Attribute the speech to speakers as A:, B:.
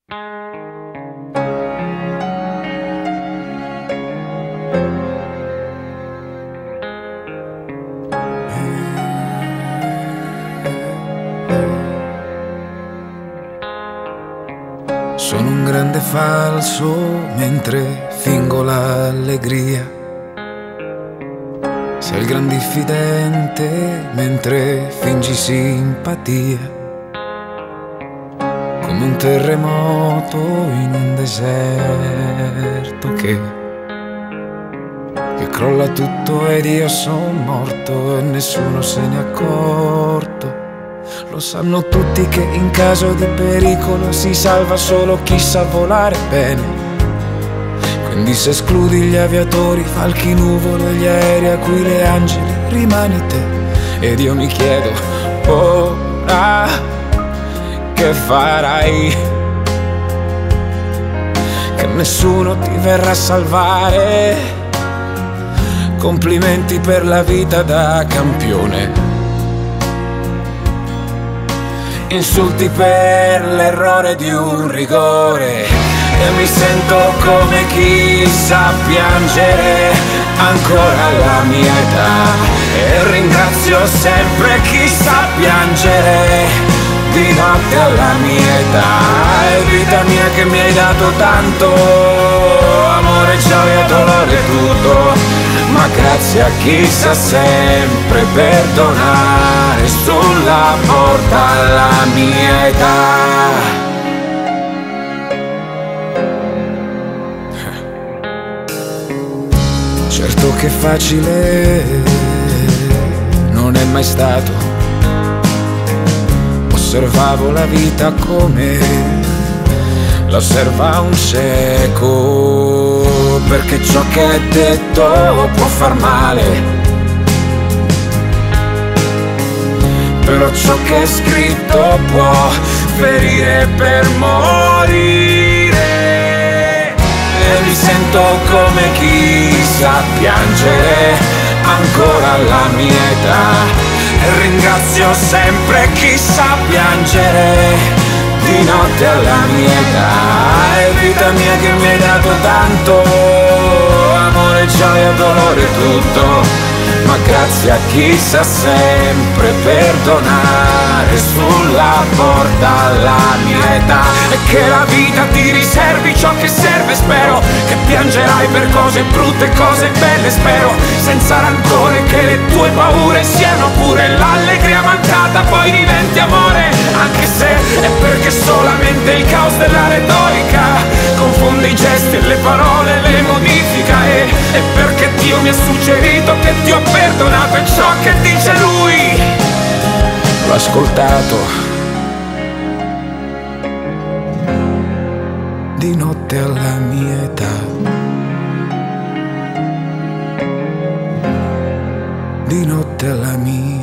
A: Sono un grande falso mentre fingo l'allegria. Sei il gran diffidente mentre fingi simpatia. Come un terremoto in un deserto che crolla tutto ed io son morto e nessuno se n'è accorto. Lo sanno tutti che in caso di pericolo si salva solo chi sa volare bene. Quindi se escludi gli aviatori, falchi, nuvole e gli aerei a cui le angeli, rimani te. Ed io mi chiedo, ora che farai? Che nessuno ti verrà a salvare. Complimenti per la vita da campione. Insulti per l'errore di un rigore. E mi sento come chi sa piangere ancora alla mia età. E ringrazio sempre chi sa piangere di notte alla mia età. E vita mia che mi hai dato tanto, amore, gioia, dolore, tutto. Ma grazie a chi sa sempre perdonare sulla porta alla mia età. Certo che facile non è mai stato. Osservavo la vita come la osserva un cieco, perché ciò che è detto può far male, però ciò che è scritto può ferire per morire. E mi sento come chi sa piangere ancora alla mia età. E ringrazio sempre chi sa piangere di notte alla mia età. E vita mia che mi hai dato tanto, amore, gioia, dolore, tutto. Ma grazie a chi sa sempre perdonare sulla porta alla mia età. E che la vita ti riservi ciò che serve, spero che piangerai per cose brutte e cose belle, spero senza rancore che le tue paure siano pure l'allegria mancata poi diventi amore. Anche se è perché solamente il caos della retorica confonde i gesti e le parole, le modifica. E perché Dio mi ha suggerito che ti ho perdonato e ciò che dice lui l'ho ascoltato. Di notte alla mia età, di notte alla mia